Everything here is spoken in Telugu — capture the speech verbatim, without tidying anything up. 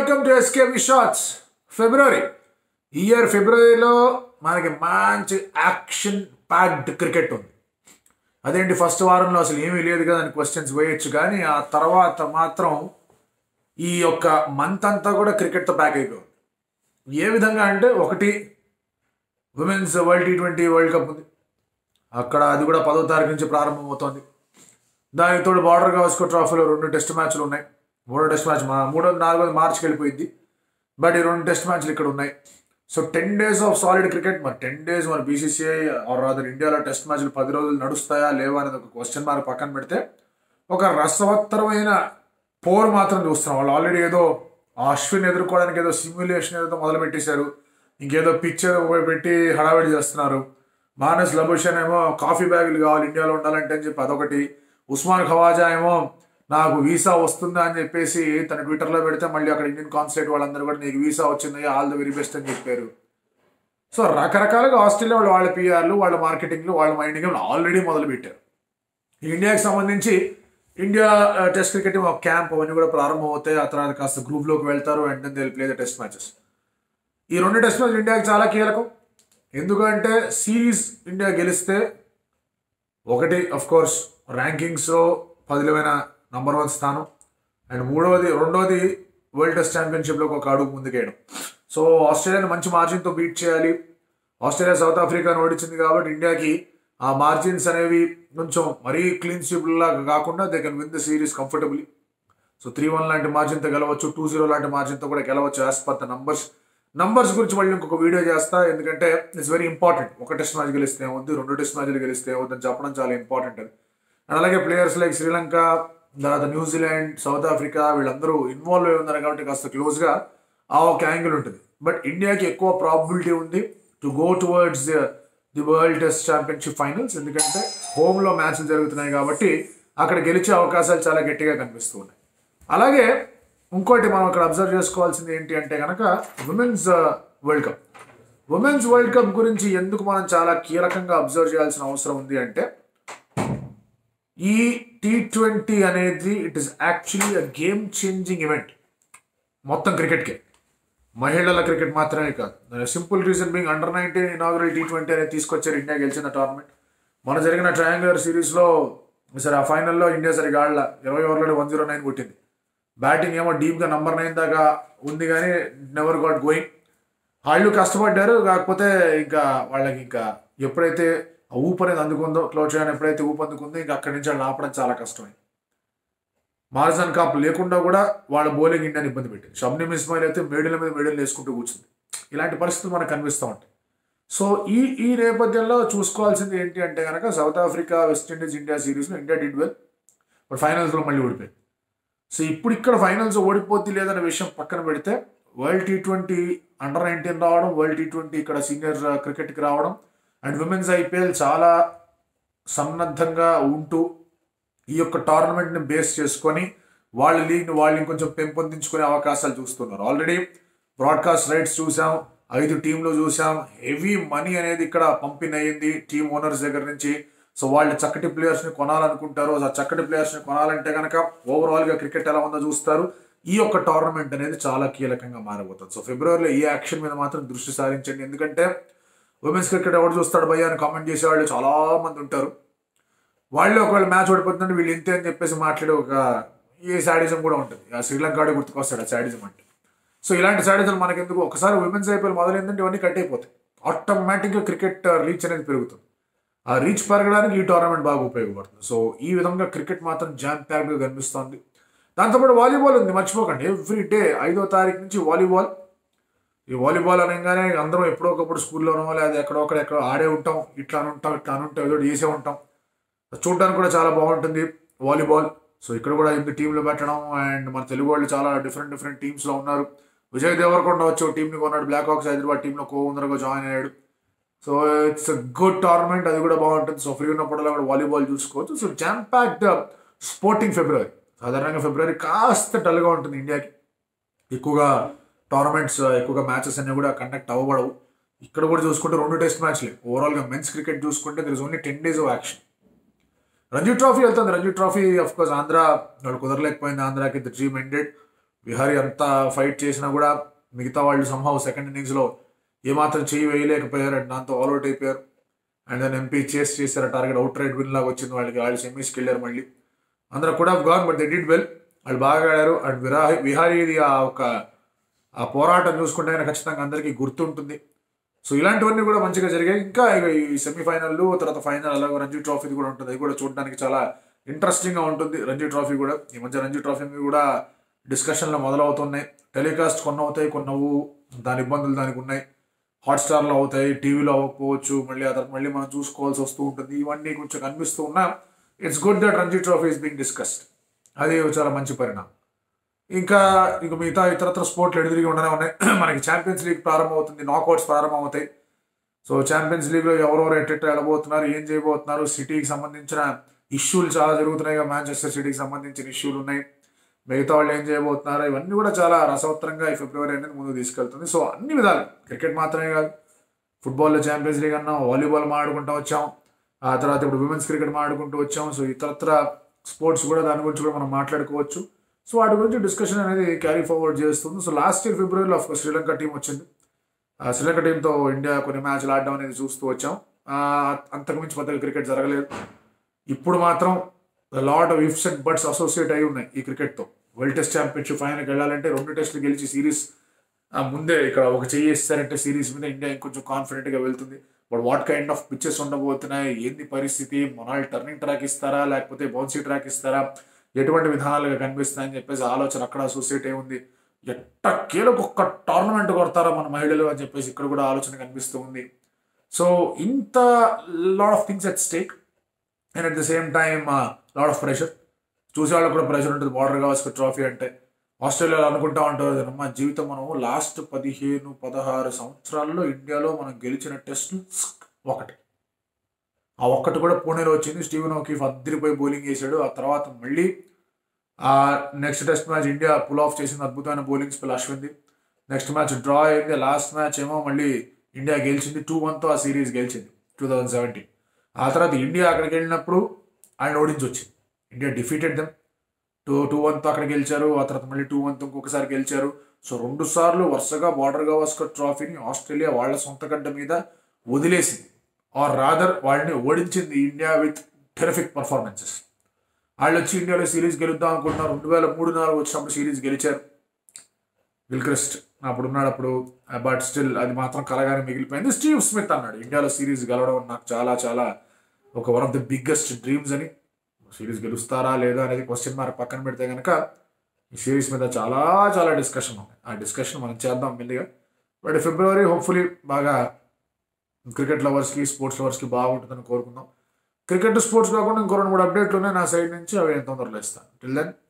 welcome to S K B Shots. February. Year February lo manaki manchi action packed cricket undi. అదేంటి ఫస్ట్ వారంలో అసలు ఏమీ లేదు కదా అని క్వశ్చన్స్ వేయొచ్చు కానీ ఆ తర్వాత మాత్రం ఈ యొక్క మంత్ అంతా కూడా క్రికెట్తో ప్యాక్ అయిపోయింది. ఏ విధంగా అంటే ఒకటి women's world T twenty world cup ఉంది, అక్కడ అది కూడా పదో తారీఖు నుంచి ప్రారంభమవుతోంది. దానికి తోడు బార్డర్ గవాస్కర్ ట్రోఫీలో రెండు టెస్ట్ మ్యాచ్లు ఉన్నాయి. మూడో టెస్ట్ మ్యాచ్ మా మూడోది నాలుగోది మార్చికి వెళ్ళిపోయింది, బట్ ఈ రెండు టెస్ట్ మ్యాచ్లు ఇక్కడ ఉన్నాయి. So ten days of solid cricket. మరి టెన్ డేస్ మరి బీసీసీఐ ఆర్ అదర్ ఇండియాలో టెస్ట్ మ్యాచ్లు పది రోజులు నడుస్తాయా లేవా అనేది ఒక క్వశ్చన్ మార్క్ పక్కన పెడితే ఒక రసవత్తరమైన పోర్ మాత్రం చూస్తున్నాం. వాళ్ళు ఆల్రెడీ ఏదో అశ్విన్ ఎదుర్కోవడానికి ఏదో సిమ్యులేషన్ ఏదో మొదలు పెట్టేశారు, ఇంకేదో పిచ్ పెట్టి హడావిడి చేస్తున్నారు. మానస్ లబుషన్ ఏమో కాఫీ బ్యాగులు కావాలి ఇండియాలో ఉండాలంటే అని చెప్పి అదొకటి. ఉస్మాన్ ఖవాజా ఏమో నాకు వీసా వస్తుందా అని చెప్పేసి తన ట్విట్టర్లో పెడితే మళ్ళీ అక్కడ ఇండియన్ కాన్సులేట్ వాళ్ళందరూ కూడా నీకు వీసా వచ్చింది ఆల్ ద వెరీ బెస్ట్ అని చెప్పారు. సో రకరకాలుగా ఆస్ట్రేలియా వాళ్ళు వాళ్ళ పిఆర్లు వాళ్ళ మార్కెటింగ్లు వాళ్ళ మైండింగ్ ఆల్రెడీ మొదలుపెట్టారు. ఇండియాకి సంబంధించి ఇండియా టెస్ట్ క్రికెట్ ఒక క్యాంప్ అవన్నీ కూడా ప్రారంభం అవుతాయి. ఆ తర్వాత కాస్త గ్రూప్లోకి వెళ్తారు and then they will play the test matches. ఈ రెండు టెస్ట్ మ్యాచ్ ఇండియాకి చాలా కీలకం. ఎందుకంటే సిరీస్ ఇండియా గెలిస్తే ఒకటి అఫ్ కోర్స్ ర్యాంకింగ్స్లో పదిలమైన నంబర్ వన్ స్థానం, అండ్ మూడవది రెండవది వరల్డ్ టెస్ట్ ఛాంపియన్షిప్లోకి ఒక అడుగు ముందుకేయడం. సో ఆస్ట్రేలియాని మంచి మార్జిన్తో బీట్ చేయాలి. ఆస్ట్రేలియా సౌత్ ఆఫ్రికాను ఓడించింది కాబట్టి ఇండియాకి ఆ మార్జిన్స్ అనేవి కొంచెం మరీ క్లీన్ స్వీప్లాగా కాకుండా they can win the series comfortably. So three one లాంటి మార్జిన్తో గెలవచ్చు, టూ జీరో లాంటి మార్జిన్తో కూడా గెలవచ్చు as per the numbers. Numbers గురించి మళ్ళీ ఇంకొక వీడియో చేస్తా, ఎందుకంటే ఇట్స్ వెరీ ఇంపార్టెంట్. ఒక టెస్ట్ మ్యాచ్ గెలిస్తే ఏమవుద్ది, రెండు టెస్ట్ మ్యాచ్లు గెలిస్తే ఏమవుద్దని చెప్పడం చాలా ఇంపార్టెంట్ అది. అండ్ అలాగే ప్లేయర్స్ లైక్ శ్రీలంక, తర్వాత న్యూజిలాండ్, సౌత్ ఆఫ్రికా వీళ్ళందరూ ఇన్వాల్వ్ అయి ఉన్నారు కాబట్టి కాస్త క్లోజ్గా ఆ ఒక యాంగిల్ ఉంటుంది. బట్ ఇండియాకి ఎక్కువ ప్రాబిలిటీ ఉంది to go towards the world test championship finals, ఎందుకంటే హోమ్లో మ్యాచ్లు జరుగుతున్నాయి కాబట్టి అక్కడ గెలిచే అవకాశాలు చాలా గట్టిగా కనిపిస్తూ ఉన్నాయి. అలాగే ఇంకోటి మనం అక్కడ అబ్జర్వ్ చేసుకోవాల్సింది ఏంటి అంటే కనుక women's world cup. Women's world cup గురించి ఎందుకు మనం చాలా కీలకంగా అబ్జర్వ్ చేయాల్సిన అవసరం ఉంది అంటే ఈ టీ ట్వంటీ అనేది it is actually a game changing event మొత్తం క్రికెట్కే, మహిళల క్రికెట్ మాత్రమే కాదు. Simple reason being under nineteen inaugural T twenty అనేది తీసుకొచ్చారు, ఇండియా గెలిచిన టోర్నమెంట్. మన జరిగిన ట్రయాంగులర్ సిరీస్లో సరే ఆ ఫైనల్లో ఇండియా సరిగా ఆడల, ఇరవై ఓవర్లో వన్ జీరో నైన్ కొట్టింది. బ్యాటింగ్ ఏమో డీప్గా నంబర్ నైన్ దాకా ఉంది కానీ నెవర్ గాట్ గోయింగ్. వాళ్ళు కష్టపడ్డారు, కాకపోతే ఇంకా వాళ్ళకి ఇంకా ఎప్పుడైతే ఆ ఊపు అనేది అందుకుందో, క్లోజ్ చేయడానికి ఎప్పుడైతే ఊపు అందుకుందో ఇంకా అక్కడి నుంచి వాళ్ళు ఆపడం చాలా కష్టమైంది. మార్జన్ కాప్ లేకుండా కూడా వాళ్ళ బౌలింగ్ ఇండియాని ఇబ్బంది పెట్టింది. షబ్నీమ్ ఇస్మాయిల్ అయితే మేడల మీద మేడలు వేసుకుంటూ కూర్చుంది. ఇలాంటి పరిస్థితులు మనకు కనిపిస్తూ ఉంటాయి. సో ఈ ఈ నేపథ్యంలో చూసుకోవాల్సింది ఏంటి అంటే కనుక సౌత్ ఆఫ్రికా, వెస్టిండీస్, ఇండియా సిరీస్లో ఇండియా డిడ్ వెల్, బట్ ఫైనల్స్లో మళ్ళీ ఓడిపోయింది. సో ఇప్పుడు ఇక్కడ ఫైనల్స్ ఓడిపోద్ది లేదనే విషయం పక్కన పెడితే world T twenty under nineteen రావడం, వరల్డ్ టీ ట్వంటీ ఇక్కడ సీనియర్ క్రికెట్కి రావడం, అండ్ విమెన్స్ ఐపీఎల్ చాలా సన్నద్ధంగా ఉంటూ ఈ యొక్క టోర్నమెంట్ని బేస్ చేసుకొని వాళ్ళ లీగ్ని వాళ్ళు ఇంకొంచెం పెంపొందించుకునే అవకాశాలు చూస్తున్నారు. ఆల్రెడీ బ్రాడ్కాస్ట్ రైట్స్ చూసాం, ఐదు టీంలు చూసాం, హెవీ మనీ అనేది ఇక్కడ పంపిణీ అయ్యింది టీమ్ ఓనర్స్ దగ్గర నుంచి. సో వాళ్ళు చక్కటి ప్లేయర్స్ని కొనాలనుకుంటారు. ఆ చక్కటి ప్లేయర్స్ని కొనాలంటే కనుక ఓవరాల్గా క్రికెట్ ఎలా ఉందో చూస్తారు. ఈ యొక్క టోర్నమెంట్ అనేది చాలా కీలకంగా మారబోతుంది. సో ఫిబ్రవరిలో ఈ యాక్షన్ మీద మాత్రం దృష్టి సారించండి, ఎందుకంటే ఉమెన్స్ క్రికెట్ ఎవరు చూస్తాడు భయ్యా అని కామెంట్ చేసే వాళ్ళు చాలా మంది ఉంటారు. వాళ్ళు ఒకవేళ మ్యాచ్ ఓడిపోతుందంటే వీళ్ళు ఇంతే అని చెప్పేసి మాట్లాడే ఒక ఈ శాడిజం కూడా ఉంటుంది. ఆ శ్రీలంక ఆడే గుర్తుకొస్తాడు ఆ శాడిజం అంటే. సో ఇలాంటి శాడిజం మనకెందుకు, ఒకసారి ఉమెన్స్ ఐపీఎల్ మొదలైందంటే ఇవన్నీ కట్ అయిపోతాయి. ఆటోమేటిక్గా క్రికెట్ రీచ్ అనేది పెరుగుతుంది. ఆ రీచ్ పెరగడానికి ఈ టోర్నమెంట్ బాగా ఉపయోగపడుతుంది. సో ఈ విధంగా క్రికెట్ మాత్రం జామ్ ప్యాక్డ్గా కనిపిస్తుంది. దాంతోపాటు వాలీబాల్ ఉంది, మర్చిపోకండి. ఎవ్రీ డే ఐదో తారీఖు నుంచి వాలీబాల్. ఈ వాలీబాల్ అనగానే అందరం ఎప్పుడో ఒకప్పుడు స్కూల్లోనో లేదా ఎక్కడో ఒకటి ఎక్కడో ఆడే ఉంటాం, ఇట్లా అని ఉంటాం ఇట్లా అని ఉంటాం, ఏదో చేసే ఉంటాం. చూడడానికి కూడా చాలా బాగుంటుంది వాలీబాల్. సో ఇక్కడ కూడా ఎనిమిది టీంలు పెట్టడం, అండ్ మన తెలుగు వాళ్ళు చాలా డిఫరెంట్ డిఫరెంట్ టీమ్స్లో ఉన్నారు. విజయ్ దేవరకొండ వచ్చి ఒక టీంని కొన్నాడు, బ్లాక్ హాక్స్ హైదరాబాద్ టీంలో కోవందరగా జాయిన్ అయ్యాడు. So it's a good tournament, అది కూడా బాగుంటుంది. సో ఫ్రీ ఉన్నప్పుడల్లా కూడా వాలీబాల్ చూసుకోవచ్చు. So jam packed sporting February. సాధారణంగా ఫిబ్రవరి కాస్త డల్గా ఉంటుంది ఇండియాకి, ఎక్కువగా టోర్నమెంట్స్ ఎక్కువగా మ్యాచెస్ అన్నీ కూడా కండక్ట్ అవ్వబడవు. ఇక్కడ కూడా చూసుకుంటే రెండు టెస్ట్ మ్యాచ్లే. ఓవరాల్గా మెన్స్ క్రికెట్ చూసుకుంటే there is only ten days of action. Ranji trophy వెళ్తుంది. Ranji trophy of course Andhra వాళ్ళు కుదరలేకపోయింది, ఆంధ్రాకి ద డ్రీమ్ ఎండెడ్. విహారీ అంతా ఫైట్ చేసినా కూడా మిగతా వాళ్ళు సంహవ్ సెకండ్ ఇన్నింగ్స్లో ఏమాత్రం చేయి వేయలేకపోయారు అండ్ దాంతో ఆల్అౌట్ అయిపోయారు. అండ్ దాన్ని ఎంపీ చేస్ చేశారు, టార్గెట్ అవుట్ రైట్ విన్ లాగా వచ్చింది వాళ్ళకి. వాళ్ళు సెమీస్కి వెళ్ళారు మళ్ళీ. అందరూ కూడా gone but they did well, వాళ్ళు బాగా ఆడారు. అండ్ విరా విహారీది ఆ ఒక ఆ పోరాటం చూసుకుంటే ఖచ్చితంగా అందరికీ గుర్తుంటుంది. సో ఇలాంటివన్నీ కూడా మంచిగా జరిగాయి. ఇంకా ఈ సెమీఫైనల్ తర్వాత ఫైనల్ అలాగే రంజీ ట్రోఫీది కూడా ఉంటుంది, అది కూడా చూడడానికి చాలా ఇంట్రెస్టింగ్గా ఉంటుంది. రంజీ ట్రోఫీ కూడా ఈ మధ్య రంజీ ట్రోఫీ కూడా డిస్కషన్లో మొదలవుతున్నాయి. టెలికాస్ట్ కొన్ని అవుతాయి, కొన్ని దాని ఇబ్బందులు దానికి ఉన్నాయి. హాట్స్టార్లో అవుతాయి, టీవీలో అవ్వకపోవచ్చు, మళ్ళీ ఆ తర్వాత మళ్ళీ మనం చూసుకోవాల్సి వస్తూ ఉంటుంది. ఇవన్నీ కొంచెం కనిపిస్తూ ఉన్నా it's good that Ranji trophy is being discussed. అది చాలా మంచి పరిణామం. ఇంకా ఇంక మిగతా ఇతరత్ర స్పోర్ట్లు ఎదురుగా ఉండనే ఉన్నాయి. మనకి ఛాంపియన్స్ లీగ్ ప్రారంభం అవుతుంది, నాకౌట్స్ ప్రారంభం అవుతాయి. సో ఛాంపియన్స్ లీగ్లో ఎవరెవరు ఎట్టెట్ట వెళ్ళబోతున్నారు, ఏం చేయబోతున్నారు, సిటీకి సంబంధించిన ఇష్యూలు చాలా జరుగుతున్నాయి. మాంచెస్టర్ సిటీకి సంబంధించిన ఇష్యూలు ఉన్నాయి, మిగతా వాళ్ళు ఏం చేయబోతున్నారు, ఇవన్నీ కూడా చాలా రసవత్తరంగా ఈ ఫిబ్రవరి అనేది ముందుకు తీసుకెళ్తుంది. సో అన్ని విధాలు, క్రికెట్ మాత్రమే కాదు, ఫుట్బాల్లో ఛాంపియన్స్ లీగ్ అన్నాం, వాలీబాల్ మాడుకుంటూ వచ్చాం, ఆ తర్వాత ఇప్పుడు విమెన్స్ క్రికెట్ మాడుకుంటూ వచ్చాం. సో ఇతరత్ర స్పోర్ట్స్ కూడా దాని గురించి కూడా మనం మాట్లాడుకోవచ్చు. సో వాటి గురించి డిస్కషన్ అనేది క్యారీ ఫార్వర్డ్ చేస్తుంది. సో లాస్ట్ ఇయర్ ఫిబ్రవరిలో ఆఫ్ శ్రీలంక టీం వచ్చింది. ఆ శ్రీలంక టీంతో ఇండియా కొన్ని మ్యాచ్లు ఆడడం అనేది చూస్తూ వచ్చాం. అంతకుమించి పెద్దగా క్రికెట్ జరగలేదు. ఇప్పుడు మాత్రం lot of ifs and buts associate అయి ఉన్నాయి ఈ క్రికెట్తో. వరల్డ్ టెస్ట్ ఛాంపియన్షిప్ ఫైనల్కి వెళ్ళాలంటే రెండు టెస్టులు గెలిచి సిరీస్ ముందే ఇక్కడ ఒక చెయ్యి ఇస్తారంటే సిరీస్ మీద ఇండియా ఇంకొంచెం కాన్ఫిడెంట్గా వెళ్తుంది. But what kind of pitches ఉండబోతున్నాయి, ఏంది పరిస్థితి, మొనాల్ టర్నింగ్ ట్రాక్ ఇస్తారా లేకపోతే బౌన్సీ ట్రాక్ ఇస్తారా, ఎటువంటి విధానాలుగా కనిపిస్తాయని చెప్పేసి ఆలోచన అక్కడ అసోసియేట్ అయి ఉంది. ఎట్టకేలకు ఒక్క టోర్నమెంట్ కొడతారా మన మహిళలు అని చెప్పేసి ఇక్కడ కూడా ఆలోచన కనిపిస్తూ ఉంది. సో ఇంత lot of things at stake and at the same time lot of pressure. చూసే వాళ్ళకి కూడా ప్రెషర్ ఉంటుంది. బార్డర్ గవాస్కర్ ట్రోఫీ అంటే ఆస్ట్రేలియాలో అనుకుంటా ఉంటారు, మా జీవితం మనము లాస్ట్ పదిహేను పదహారు సంవత్సరాల్లో ఇండియాలో మనం గెలిచిన టెస్ట్ ఒకటి, ఆ ఒక్కటి కూడా పూణేలో వచ్చింది. స్టీవెన్ ఓకీఫ్ అద్దరిపోయి బౌలింగ్ చేశాడు. ఆ తర్వాత మళ్ళీ ఆ next test match India pull off చేసింది, అద్భుతమైన బౌలింగ్ స్పెల్ అశ్విన్ది. నెక్స్ట్ మ్యాచ్ డ్రా అయింది, లాస్ట్ మ్యాచ్ ఏమో మళ్ళీ ఇండియా గెలిచింది, టూ వన్తో ఆ సిరీస్ గెలిచింది టూ థౌజండ్ సెవెంటీన్. ఆ తర్వాత ఇండియా అక్కడికి వెళ్ళినప్పుడు ఆయన ఓడించి వచ్చింది. India defeated them, two to వన్తో అక్కడ గెలిచారు. ఆ తర్వాత మళ్ళీ టూ వన్తో ఇంకొకసారి గెలిచారు. సో రెండు సార్లు వరుసగా బార్డర్ గవాస్కర్ ట్రోఫీని ఆస్ట్రేలియా వాళ్ళ సొంత గడ్డ మీద వదిలేసింది, ఆర్ రాదర్ వాళ్ళని ఓడించింది ఇండియా విత్ టెరిఫిక్ పర్ఫార్మెన్సెస్. వాళ్ళు వచ్చి ఇండియాలో సిరీస్ గెలుద్దాం అనుకుంటున్నారు. రెండు వేల మూడు నాలుగు వచ్చినప్పుడు సిరీస్ గెలిచారు. గిల్క్రిస్ట్ అప్పుడు ఉన్నాడు అప్పుడు, బట్ స్టిల్ అది మాత్రం కలగానే మిగిలిపోయింది. స్టీవ్ స్మిత్ అన్నాడు ఇండియాలో సిరీస్ గెలవడం నాకు చాలా చాలా ఒక one of the biggest dreams అని. సిరీస్ గెలుస్తారా లేదా అనేది క్వశ్చన్ మార్క్ పక్కన పెడితే కనుక ఈ సిరీస్ మీద చాలా చాలా డిస్కషన్ ఉంది. ఆ డిస్కషన్ మనం చేద్దాం మెల్లిగా. బట్ ఫిబ్రవరి హోప్ఫుల్లీ బాగా క్రికెట్ లవర్స్కి స్పోర్ట్స్ లవర్స్కి బాగుంటుందని కోరుకుందాం. క్రికెట్ స్పోర్ట్స్ కాకుండా ఇంకో రెండు మూడు అప్డేట్లు ఉన్నాయి నా సైడ్ నుంచి, అవి ఎంత తొందరలో ఇస్తాను. Till then